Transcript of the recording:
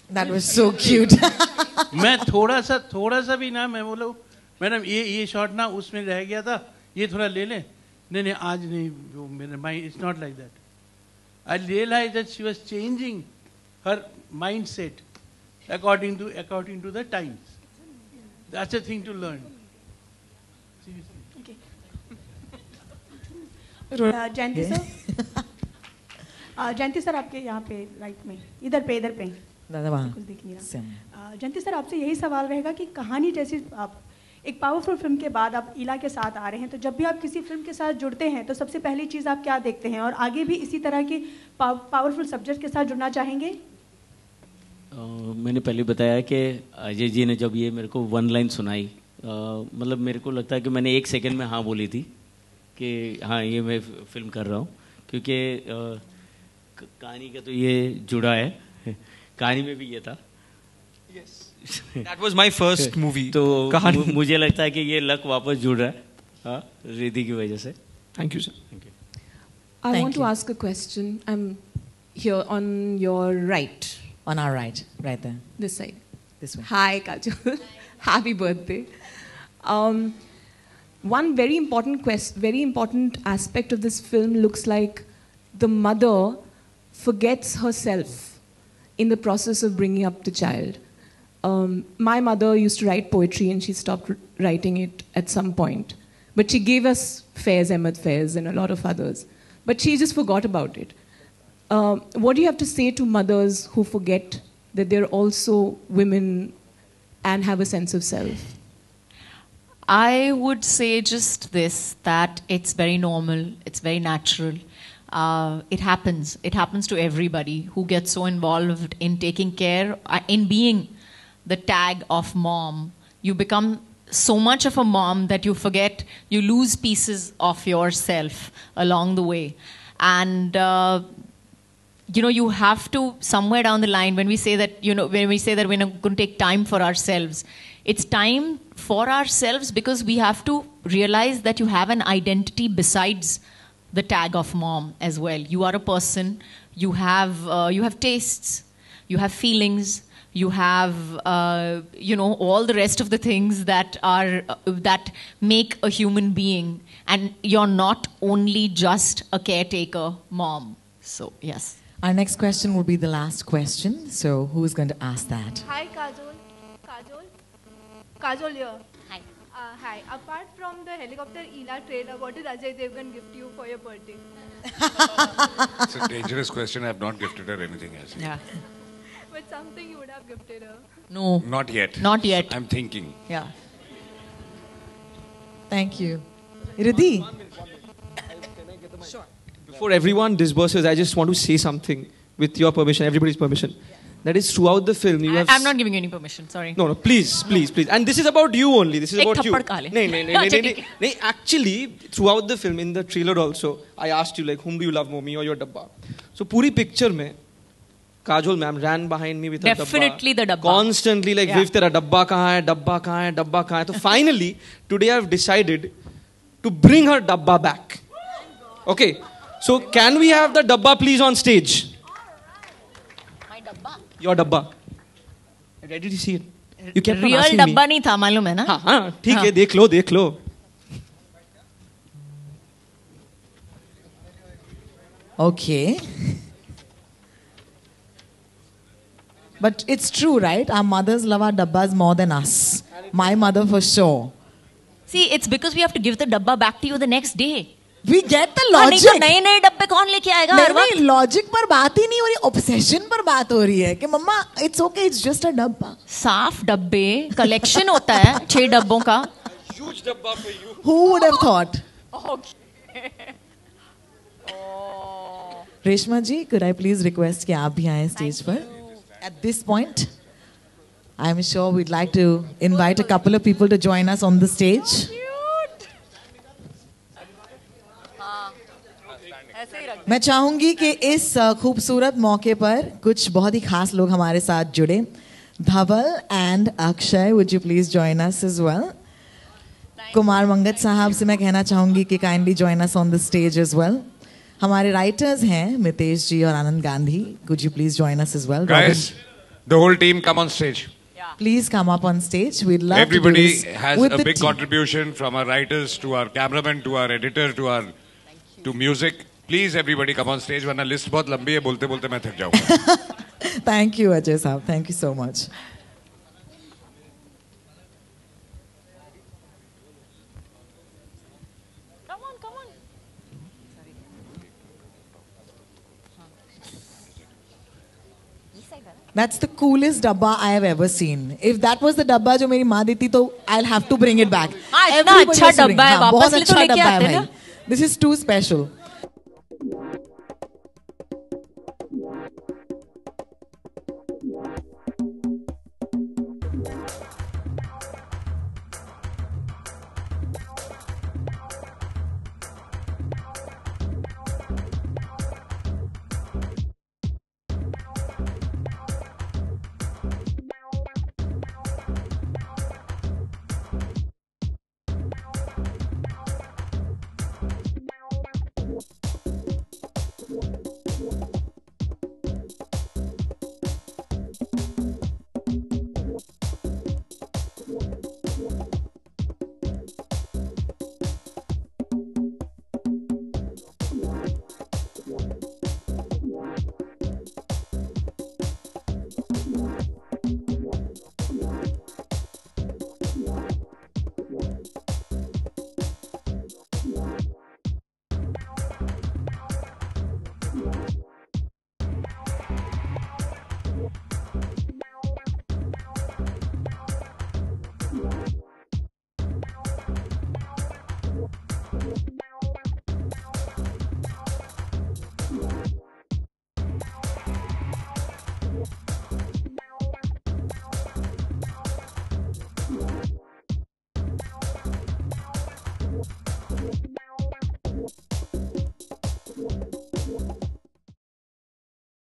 That was so cute. मैं थोड़ा सा भी ना, मैं बोलूँ मैडम ये शॉट ना उसमें रह गया था, ये थोड़ा ले लें. नहीं आज नहीं, वो मेरे mind it's not like that. I realized that she was changing her mindset according to the times. That's a thing to learn. Okay. Jayanti sir, Jayanti sir आपके यहाँ पे राइट में, इधर पे बिल्कुल दिख नहीं रहा. जयंती सर आपसे यही सवाल रहेगा कि कहानी जैसी आप एक पावरफुल फिल्म के बाद आप ईला के साथ आ रहे हैं, तो जब भी आप किसी फिल्म के साथ जुड़ते हैं तो सबसे पहली चीज़ आप क्या देखते हैं, और आगे भी इसी तरह की पावरफुल सब्जेक्ट के साथ जुड़ना चाहेंगे? मैंने पहले बताया कि अजय जी ने जब ये मेरे को वन लाइन सुनाई, मतलब मेरे को लगता है कि मैंने 1 सेकंड में हाँ बोली थी कि हाँ ये मैं फिल्म कर रहा हूँ, क्योंकि कहानी का तो ये जुड़ा है, कहानी में भी ये था. That was my first movie. तो मुझे लगता है कि ये लक वापस जुड़ रहा है, हाँ, रिद्धि की वजह से. Thank you, sir. Thank you. I want to ask a question. I'm here on your right. On our right, right there. This side. This way. Hi, Kajol. Happy birthday. One very important aspect of this film looks like the mother forgets herself in the process of bringing up the child. My mother used to write poetry and she stopped writing it at some point. But she gave us Faiz Ahmed Faiz and a lot of others. But she just forgot about it. What do you have to say to mothers who forget that they're also women and have a sense of self? I would say just this, that it's very normal, it's very natural. It happens. It happens to everybody who gets so involved in taking care, in being the tag of mom. You become so much of a mom that you forget, you lose pieces of yourself along the way. And, you have to, somewhere down the line, when we say that, when we say that we're not going to take time for ourselves, it's time for ourselves because we have to realize that you have an identity besides the tag of mom as well. You are a person, you have tastes, you have feelings, you have, all the rest of the things that are, that make a human being. And you're not only just a caretaker mom. So, yes. Our next question will be the last question. So, who is going to ask that? Hi, Kajol. Kajol here. Hi. Hi. Apart from the helicopter Ela trailer, what did Ajay Devgan gift you for your birthday? It's a dangerous question. I have not gifted her anything else. Yeah. But something you would have gifted her. No. Not yet. Not yet. I'm thinking. Yeah. Thank you. Riddhi? Sure. Before everyone disburses, I just want to say something with your permission, everybody's permission. That is, throughout the film, you have... I'm not giving you any permission, sorry. No, please. And this is about you only. This is about you. No. Actually, throughout the film, in the trailer also, I asked you, like, whom do you love more, me or your dabba? So, puri picture mein, Kajol ma'am ran behind me with her dabba. Definitely the dabba. Constantly, like, Viv, tera dabba kahan hai? So, finally, today I've decided to bring her dabba back. Okay. So, can we have the dabba, please, on stage? Your dabba. Ready to see it? You kept on Real asking dabba me. नहीं था, मालूम है ना? हाँ, ठीक है, देख लो. Okay. But it's true, right? Our mothers love our dabbas more than us. My mother for sure. See, it's because we have to give the dabba back to you the next day. We get the logic. नहीं नए डब्बे कौन लेके आएगा हर वक्त? नहीं, logic पर बात ही नहीं हो रही, ऑब्सेशन पर बात हो रही है कि mamma it's okay, it's just a dabba. साफ डब्बे कलेक्शन होता है 6 डब्बों का. Huge dabba for you. Who would have thought? Okay. Reshma ji, could I please request कि आप भी आएं स्टेज पर? At this point, I'm sure we'd like to invite a couple of people to join us on the stage. मैं चाहूंगी कि इस खूबसूरत मौके पर कुछ बहुत ही खास लोग हमारे साथ जुड़े. Dhaval and Akshay, would you please join us as well? Kumar Mangat साहब से मैं कहना चाहूंगी कि kindly join us on the stage as well. हमारे राइटर्स हैं मितेश जी और आनंद Gandhi. Could you please join us as well? Guys, The whole team come on stage. Please come up on stage. We'd love Everybody to do this has with a the big team. contribution, from our writers to our cameraman to our editor to music. Please everybody come on stage, वरना list बहुत लंबी है, बोलते बोलते मैं थक जाऊंगा. Thank you, Ajay Saab. Thank you so much. That's the coolest dabba I have ever seen. If that was the dabba जो मेरी माँ देती तो I'll have to bring it back. हाँ, इतना अच्छा डब्बा है, वापस ले तो लेके आते हैं ना. This is too special.